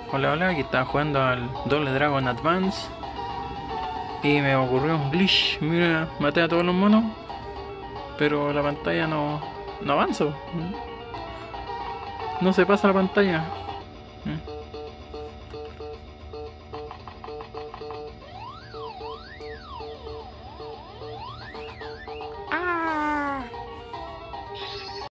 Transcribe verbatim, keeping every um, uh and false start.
Hola, hola, aquí estaba jugando al Double Dragon Advance y me ocurrió un glitch. Mira, maté a todos los monos, pero la pantalla no, no avanza. No se pasa la pantalla.